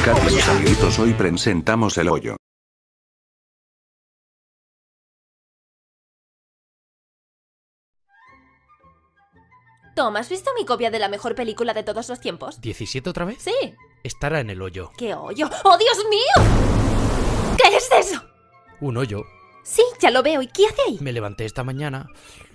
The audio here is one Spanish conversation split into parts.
Kat y sus amiguitos, hoy presentamos El Hoyo. Tom, ¿has visto mi copia de la mejor película de todos los tiempos? ¿17 otra vez? Sí. Estará en el hoyo. ¿Qué hoyo? ¡Oh, Dios mío! ¿Qué es eso? Un hoyo. Sí, ya lo veo. ¿Y qué hace ahí? Me levanté esta mañana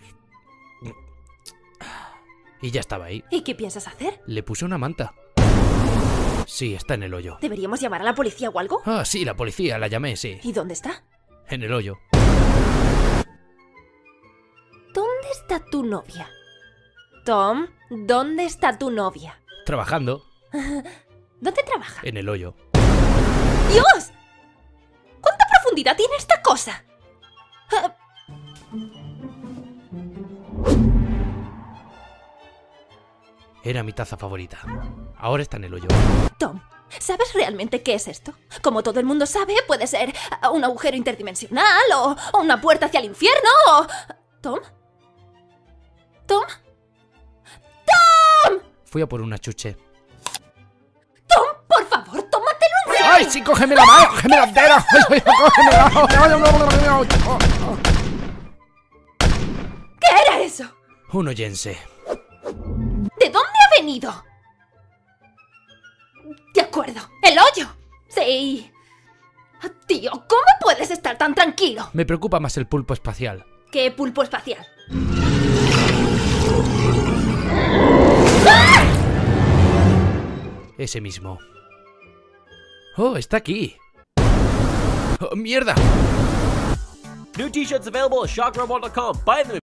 y ya estaba ahí. ¿Y qué piensas hacer? Le puse una manta. Sí, está en el hoyo. ¿Deberíamos llamar a la policía o algo? Ah, sí, la policía, la llamé, sí. ¿Y dónde está? En el hoyo. ¿Dónde está tu novia? Tom, ¿dónde está tu novia? Trabajando. ¿Dónde trabaja? En el hoyo. ¡Dios! ¿Cuánta profundidad tiene esta cosa? Era mi taza favorita. Ahora está en el hoyo. Tom, ¿sabes realmente qué es esto? Como todo el mundo sabe, puede ser un agujero interdimensional o una puerta hacia el infierno o... ¿Tom? ¿Tom? ¡Tom! Fui a por una chuche. ¡Tom, por favor, tómatelo en serio! ¡Ay, sí, cógeme la mano! ¡Cógeme la entera! ¿Qué era eso? Un hoyense. ¿De dónde ha venido? De acuerdo, el hoyo. Sí. Tío, ¿cómo puedes estar tan tranquilo? Me preocupa más el pulpo espacial. ¿Qué pulpo espacial? Ese mismo. ¡Oh, está aquí! ¡Oh, mierda! New t-shirts available at shockrobot.com. Buy them.